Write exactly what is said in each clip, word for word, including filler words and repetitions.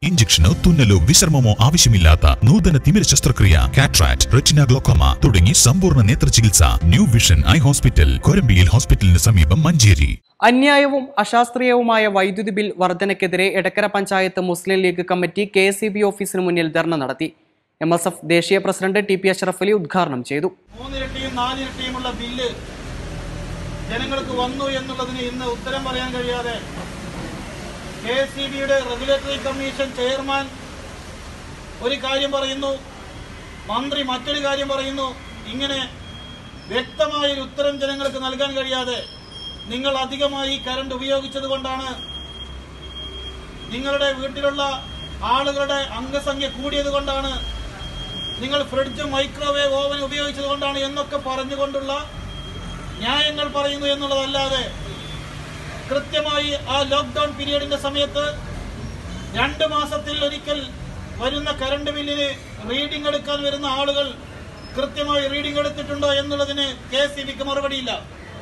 ഇഞ്ചക്ഷനോ തുന്നലോ വിശ്രമമോ ആവശ്യമില്ലാത്ത നൂതന തിമിര ശസ്ത്രക്രിയ, കാട്രാക്ട്, റെറ്റിന ഗ്ലോക്കോമ തുടങ്ങി സമ്പൂർണ്ണ നേത്ര ചികിത്സ ന്യൂ വിഷൻ ഐ ഹോസ്പിറ്റൽ, കൊരമ്പിയിൽ ഹോസ്പിറ്റലിന് സമീപം, മഞ്ചേരി. അന്യായവും അശാസ്ത്രീയവുമായ വൈദ്യുതി ബിൽ വർധനയ്ക്കെതിരെ Edakkara panchayat Muslim League committee K S E B ഓഫീസിന് മുന്നിൽ ധർണ നടത്തി. എം എസ് എഫ് ദേശീയ president T P Ashraf Ali ഉദ്ഘാടനം ചെയ്തു. മൂന്നിരട്ടിയും നാലിരട്ടിയുമുള്ള ബില്ല് ജനങ്ങൾക്ക് വന്നു എന്നുള്ളതിന് ഇന്ന് ഉത്തരം പറയാൻ കഴിയാതെ കെ എസ് ഇ ബിയുടെ റെഗുലേറ്ററി കമ്മീഷൻ ചെയർമാൻ ഒരു കാര്യം പറയുന്നു, മന്ത്രി മറ്റൊരു കാര്യം പറയുന്നു. ഇങ്ങനെ വ്യക്തമായൊരു ഉത്തരം ജനങ്ങൾക്ക് നൽകാൻ കഴിയാതെ നിങ്ങൾ അധികമായി കറണ്ട് ഉപയോഗിച്ചത് കൊണ്ടാണ്, നിങ്ങളുടെ വീട്ടിലുള്ള ആളുകളുടെ അംഗസംഖ്യ കൂടിയത് കൊണ്ടാണ്, നിങ്ങൾ ഫ്രിഡ്ജ് മൈക്രോവേവ് ഓവൻ ഉപയോഗിച്ചത് കൊണ്ടാണ് എന്നൊക്കെ പറഞ്ഞുകൊണ്ടുള്ള ന്യായങ്ങൾ പറയുന്നു എന്നുള്ളതല്ലാതെ കൃത്യമായി ആ ലോക്ക്ഡൌൺ പീരീഡിന്റെ സമയത്ത് രണ്ട് മാസത്തിൽ ഒരിക്കൽ വരുന്ന കറണ്ട് ബില്ലിന് റീഡിംഗ് എടുക്കാൻ വരുന്ന ആളുകൾ കൃത്യമായി റീഡിംഗ് എടുത്തിട്ടുണ്ടോ എന്നുള്ളതിന് കെ എസ് ഇ ബിക്ക് മറുപടിയില്ല.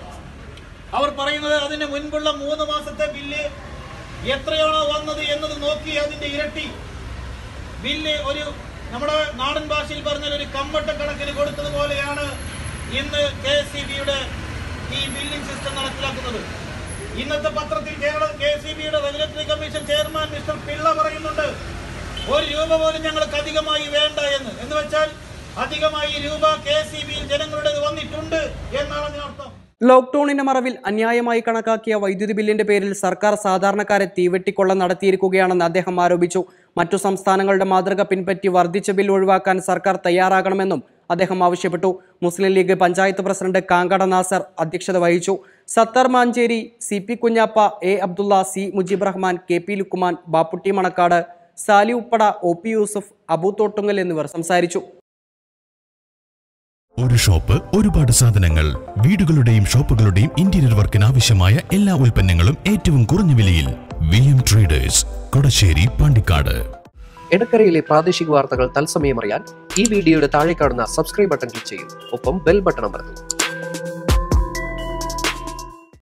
അവർ പറയുന്നത് അതിന് മുൻപുള്ള മൂന്ന് മാസത്തെ ബില്ല് എത്രയാണോ വന്നത് എന്നത് നോക്കി അതിന്റെ ഇരട്ടി ബില്ല് ഒരു നമ്മുടെ നാടൻ ഭാഷയിൽ പറഞ്ഞാൽ ഒരു കമ്മട്ട കണക്കിന് കൊടുത്തതുപോലെയാണ് ഇന്ന് കെ എസ് ഇ ബിയുടെ ഈ ബില്ലിംഗ് സിസ്റ്റം നടപ്പിലാക്കുന്നത്. ഇന്നത്തെ പത്രത്തിൽ കേരള കെ എസ് ഇ ബിയുടെ regulatory commission chairman mister Pillai പറയുന്നുണ്ട്, ഒരു രൂപ പോലും ഞങ്ങൾക്ക് അധികമായി വേണ്ട എന്ന്. എന്ന് വെച്ചാൽ അധികമായി രൂപ കെ എസ് ഇ ബിയിൽ ജനങ്ങളുടേത് വന്നിട്ടുണ്ട് എന്നാണ് അതിനർത്ഥം. ലോക്ക്ഡൌണിന്റെ മറവിൽ അന്യായമായി കണക്കാക്കിയ വൈദ്യുതി ബില്ലിന്റെ പേരിൽ സർക്കാർ സാധാരണക്കാരെ തീവെട്ടിക്കൊള്ള നടത്തിയിരിക്കുകയാണെന്ന് അദ്ദേഹം ആരോപിച്ചു. മറ്റു സംസ്ഥാനങ്ങളുടെ മാതൃക പിൻപറ്റി വർദ്ധിച്ച ബിൽ ഒഴിവാക്കാൻ സർക്കാർ തയ്യാറാകണമെന്നും അദ്ദേഹം ആവശ്യപ്പെട്ടു. മുസ്ലിം ലീഗ് പഞ്ചായത്ത് പ്രസിഡന്റ് കാങ്കട നാസർ അധ്യക്ഷത വഹിച്ചു. Sathar Mancheri, C P Kunjappa, A Abdulla, C Mujeeb Rahman, K P Lukkuman, Bapputty Manakkad, Sali Uppada, O P Yusuf, Abu Thottungal എന്നിവർ സംസാരിച്ചു. ഒരു ഷോപ്പ്, ഒരുപാട് സാധനങ്ങൾ, വീടുകളുടെയും ഷോപ്പുകളുടെയും ഇന്റീരിയർ വർക്കിന് ആവശ്യമായ എല്ലാ ഉൽപ്പന്നങ്ങളും ഏറ്റവും കുറഞ്ഞ വിലയിൽ. V M traders, Kodassery, Pandikkad. എടക്കരയിലെ പ്രാദേശിക വാർത്തകൾ തത്സമയം അറിയാൻ ഈ വീഡിയോയുടെ താഴെ കാണുന്ന സബ്സ്ക്രൈബ് ബട്ടൺ ക്ലിക്ക് ചെയ്യൂ. ഒപ്പം ബെൽ ബട്ടൺ അമർത്തും.